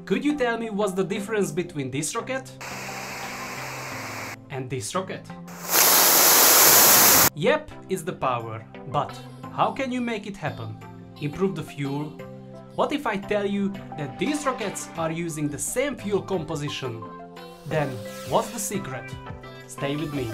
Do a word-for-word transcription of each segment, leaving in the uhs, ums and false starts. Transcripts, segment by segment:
Could you tell me what's the difference between this rocket and this rocket? Yep, it's the power, but how can you make it happen? Improve the fuel? What if I tell you that these rockets are using the same fuel composition? Then what's the secret? Stay with me.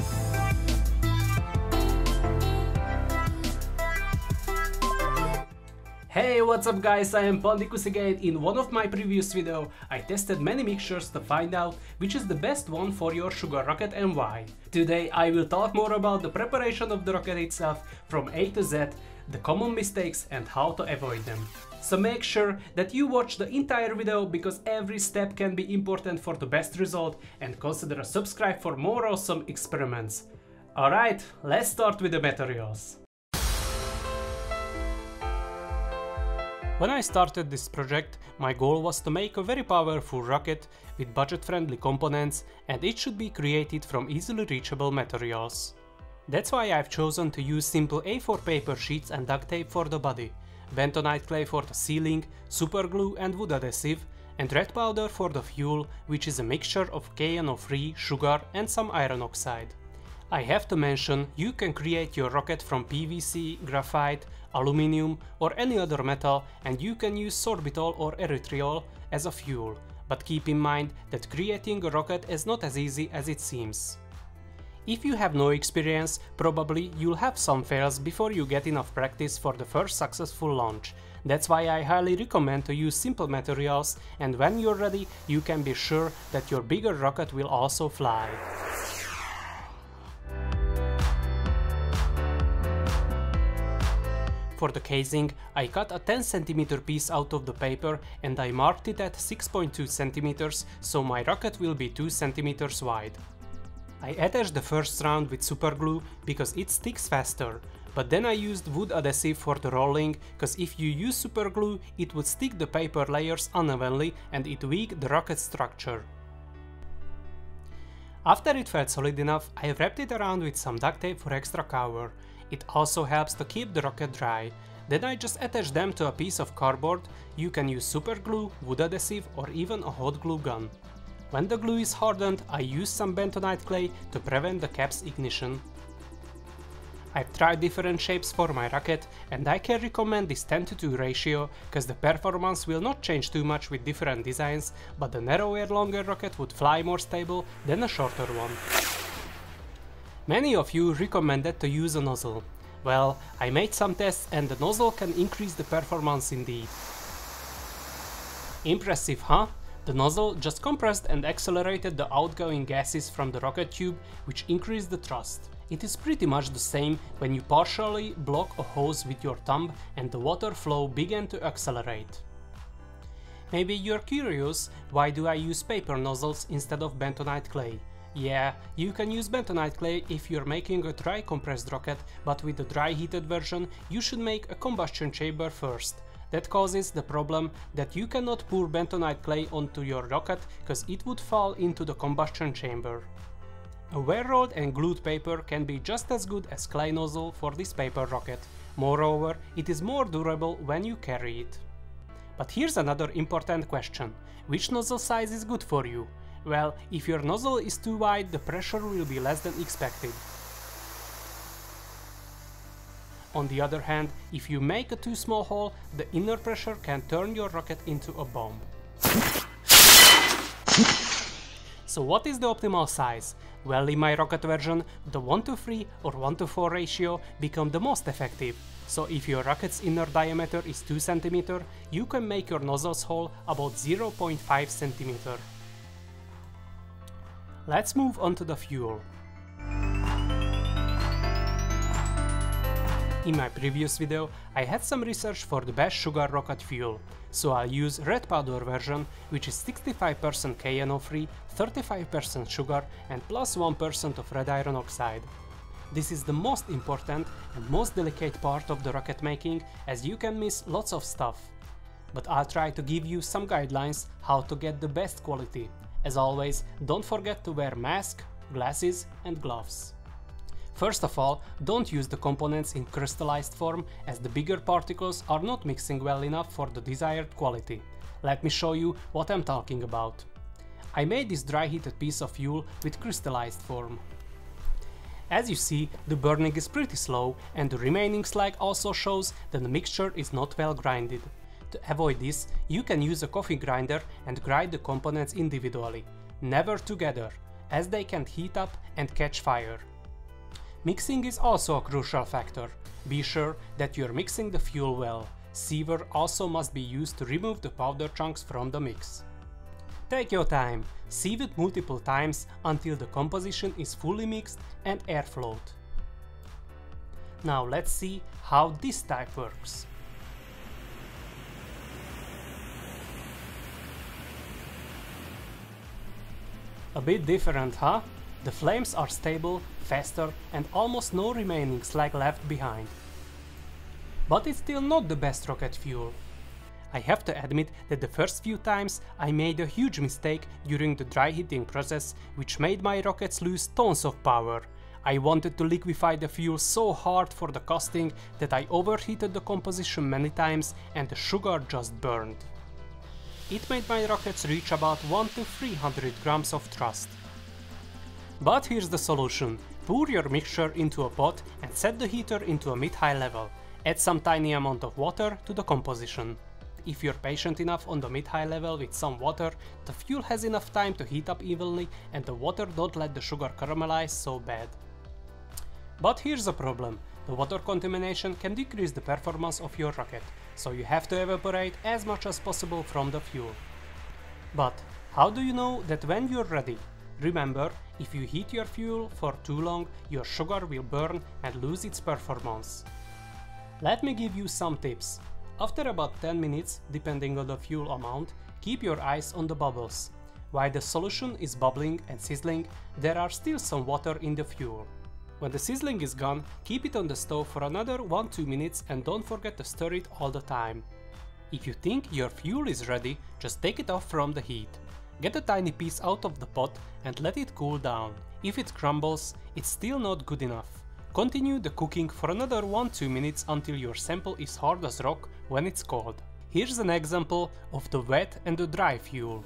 Hey, what's up guys, I am Pandicus again. In one of my previous videos, I tested many mixtures to find out which is the best one for your sugar rocket and why. Today I will talk more about the preparation of the rocket itself from A to Z, the common mistakes and how to avoid them. So make sure that you watch the entire video because every step can be important for the best result, and consider a subscribe for more awesome experiments. Alright, let's start with the materials. When I started this project, my goal was to make a very powerful rocket with budget-friendly components, and it should be created from easily reachable materials. That's why I've chosen to use simple A four paper sheets and duct tape for the body, bentonite clay for the sealing, super glue and wood adhesive, and red powder for the fuel, which is a mixture of K N O three, sugar and some iron oxide. I have to mention, you can create your rocket from P V C, graphite, aluminium or any other metal, and you can use sorbitol or erythritol as a fuel, but keep in mind that creating a rocket is not as easy as it seems. If you have no experience, probably you'll have some fails before you get enough practice for the first successful launch. That's why I highly recommend to use simple materials, and when you're ready, you can be sure that your bigger rocket will also fly. For the casing, I cut a ten centimeter piece out of the paper and I marked it at six point two centimeters, so my rocket will be two centimeters wide. I attached the first round with super glue because it sticks faster, but then I used wood adhesive for the rolling, because if you use super glue, it would stick the paper layers unevenly and it weakened the rocket structure. After it felt solid enough, I wrapped it around with some duct tape for extra cover. It also helps to keep the rocket dry. Then I just attach them to a piece of cardboard. You can use super glue, wood adhesive or even a hot glue gun. When the glue is hardened, I use some bentonite clay to prevent the cap's ignition. I've tried different shapes for my rocket and I can recommend this ten to two ratio, because the performance will not change too much with different designs, but the narrower, longer rocket would fly more stable than a shorter one. Many of you recommended to use a nozzle. Well, I made some tests and the nozzle can increase the performance indeed. Impressive, huh? The nozzle just compressed and accelerated the outgoing gases from the rocket tube, which increased the thrust. It is pretty much the same when you partially block a hose with your thumb and the water flow began to accelerate. Maybe you're curious, why do I use paper nozzles instead of bentonite clay? Yeah, you can use bentonite clay if you're making a dry compressed rocket, but with the dry heated version you should make a combustion chamber first. That causes the problem that you cannot pour bentonite clay onto your rocket because it would fall into the combustion chamber. A well-rolled and glued paper can be just as good as clay nozzle for this paper rocket. Moreover, it is more durable when you carry it. But here's another important question. Which nozzle size is good for you? Well, if your nozzle is too wide, the pressure will be less than expected. On the other hand, if you make a too small hole, the inner pressure can turn your rocket into a bomb. So what is the optimal size? Well, in my rocket version, the one to three or one to four ratio become the most effective. So if your rocket's inner diameter is two centimeters, you can make your nozzle's hole about zero point five centimeters. Let's move on to the fuel. In my previous video, I had some research for the best sugar rocket fuel, so I'll use red powder version, which is sixty-five percent K N O three, thirty-five percent sugar and plus one percent of red iron oxide. This is the most important and most delicate part of the rocket making, as you can miss lots of stuff. But I'll try to give you some guidelines how to get the best quality. As always, don't forget to wear mask, glasses and gloves. First of all, don't use the components in crystallized form, as the bigger particles are not mixing well enough for the desired quality. Let me show you what I'm talking about. I made this dry heated piece of fuel with crystallized form. As you see, the burning is pretty slow, and the remaining slag also shows that the mixture is not well grinded. To avoid this, you can use a coffee grinder and grind the components individually, never together, as they can heat up and catch fire. Mixing is also a crucial factor. Be sure that you're mixing the fuel well. Sieve also must be used to remove the powder chunks from the mix. Take your time, sieve it multiple times until the composition is fully mixed and airflowed. Now let's see how this type works. A bit different, huh? The flames are stable, faster, and almost no remaining slag left behind. But it's still not the best rocket fuel. I have to admit that the first few times I made a huge mistake during the dry heating process, which made my rockets lose tons of power. I wanted to liquefy the fuel so hard for the casting that I overheated the composition many times and the sugar just burned. It made my rockets reach about one to three hundred grams of thrust. But here's the solution. Pour your mixture into a pot and set the heater into a mid-high level. Add some tiny amount of water to the composition. If you're patient enough on the mid-high level with some water, the fuel has enough time to heat up evenly and the water don't let the sugar caramelize so bad. But here's a problem. The water contamination can decrease the performance of your rocket, so you have to evaporate as much as possible from the fuel. But how do you know that when you're ready? Remember, if you heat your fuel for too long, your sugar will burn and lose its performance. Let me give you some tips. After about ten minutes, depending on the fuel amount, keep your eyes on the bubbles. While the solution is bubbling and sizzling, there are still some water in the fuel. When the sizzling is gone, keep it on the stove for another one to two minutes and don't forget to stir it all the time. If you think your fuel is ready, just take it off from the heat. Get a tiny piece out of the pot and let it cool down. If it crumbles, it's still not good enough. Continue the cooking for another one to two minutes until your sample is hard as rock when it's cold. Here's an example of the wet and the dry fuel.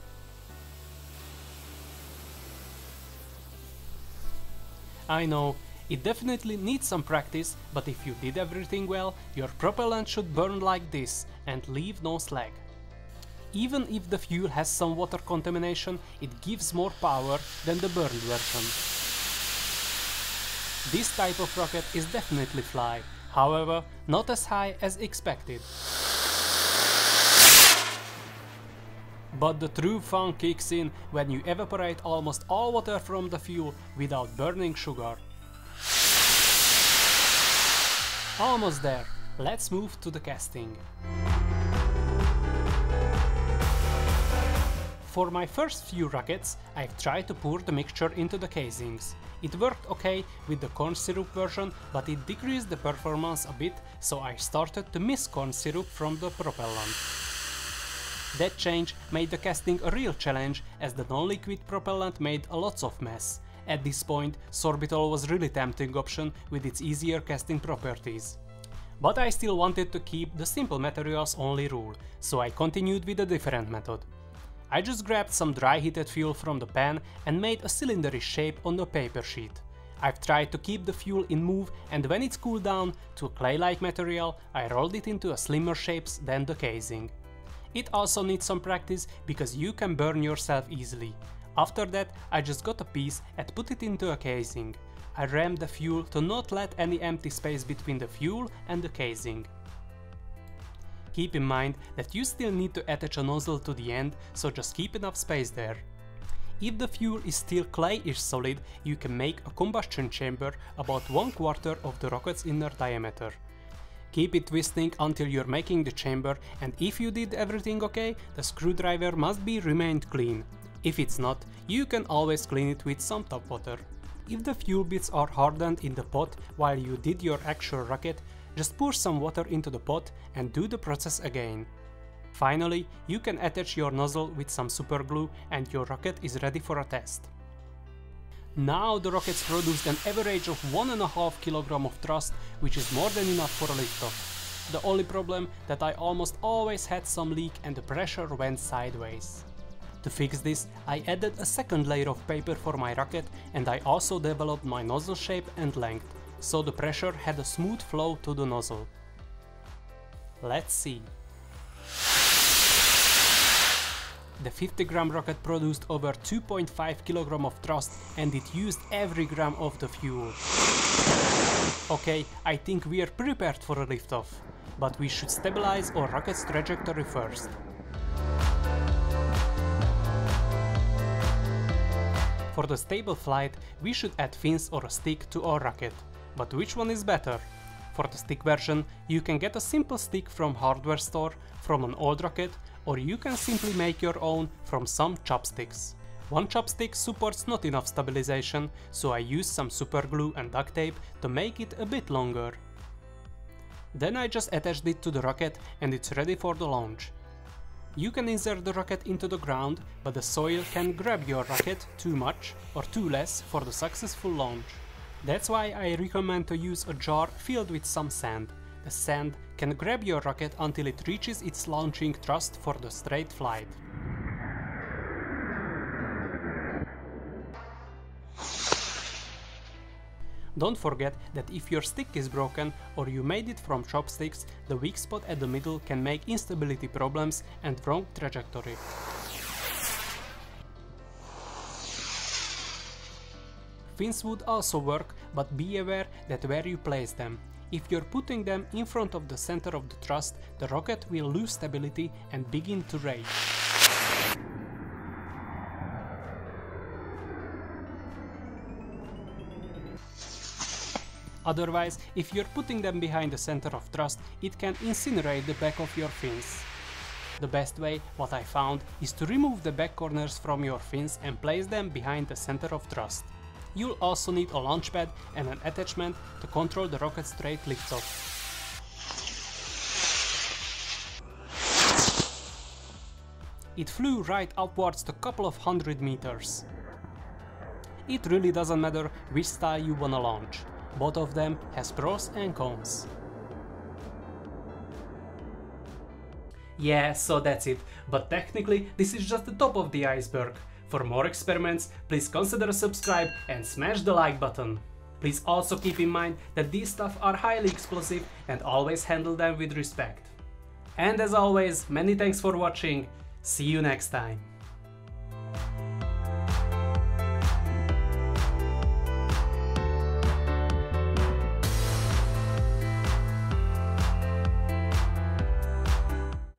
I know, it definitely needs some practice, but if you did everything well, your propellant should burn like this and leave no slag. Even if the fuel has some water contamination, it gives more power than the burned version. This type of rocket is definitely fly, however, not as high as expected. But the true fun kicks in when you evaporate almost all water from the fuel without burning sugar. Almost there, let's move to the casting. For my first few rockets, I've tried to pour the mixture into the casings. It worked okay with the corn syrup version, but it decreased the performance a bit, so I started to miss corn syrup from the propellant. That change made the casting a real challenge, as the non-liquid propellant made a lots of mess. At this point, sorbitol was really tempting option with its easier casting properties. But I still wanted to keep the simple materials only rule, so I continued with a different method. I just grabbed some dry heated fuel from the pan and made a cylinderish shape on the paper sheet. I've tried to keep the fuel in move, and when it's cooled down to a clay-like material, I rolled it into a slimmer shapes than the casing. It also needs some practice because you can burn yourself easily. After that, I just got a piece and put it into a casing. I rammed the fuel to not let any empty space between the fuel and the casing. Keep in mind that you still need to attach a nozzle to the end, so just keep enough space there. If the fuel is still clay-ish solid, you can make a combustion chamber about one quarter of the rocket's inner diameter. Keep it twisting until you're making the chamber, and if you did everything okay, the screwdriver must be remained clean. If it's not, you can always clean it with some tap water. If the fuel bits are hardened in the pot while you did your actual rocket, just pour some water into the pot and do the process again. Finally, you can attach your nozzle with some super glue and your rocket is ready for a test. Now the rockets produced an average of one and a half kilogram of thrust, which is more than enough for a liftoff. The only problem that I almost always had some leak and the pressure went sideways. To fix this, I added a second layer of paper for my rocket, and I also developed my nozzle shape and length, so the pressure had a smooth flow to the nozzle. Let's see. The fifty gram rocket produced over two point five kilograms of thrust, and it used every gram of the fuel. Okay, I think we are prepared for a liftoff, but we should stabilize our rocket's trajectory first. For the stable flight, we should add fins or a stick to our rocket. But which one is better? For the stick version, you can get a simple stick from hardware store, from an old rocket, or you can simply make your own from some chopsticks. One chopstick supports not enough stabilization, so I used some super glue and duct tape to make it a bit longer. Then I just attached it to the rocket and it's ready for the launch. You can insert the rocket into the ground, but the soil can grab your rocket too much or too less for the successful launch. That's why I recommend to use a jar filled with some sand. The sand can grab your rocket until it reaches its launching thrust for the straight flight. Don't forget that if your stick is broken or you made it from chopsticks, the weak spot at the middle can make instability problems and wrong trajectory. Fins would also work, but be aware that where you place them. If you're putting them in front of the center of the thrust, the rocket will lose stability and begin to rage. Otherwise, if you're putting them behind the center of thrust, it can incinerate the back of your fins. The best way, what I found, is to remove the back corners from your fins and place them behind the center of thrust. You'll also need a launch pad and an attachment to control the rocket straight liftoff. It flew right upwards to a couple of hundred meters. It really doesn't matter which style you wanna launch. Both of them has pros and cons. Yeah, so that's it, but technically this is just the top of the iceberg. For more experiments, please consider subscribe and smash the like button. Please also keep in mind that these stuff are highly explosive and always handle them with respect. And as always, many thanks for watching, see you next time.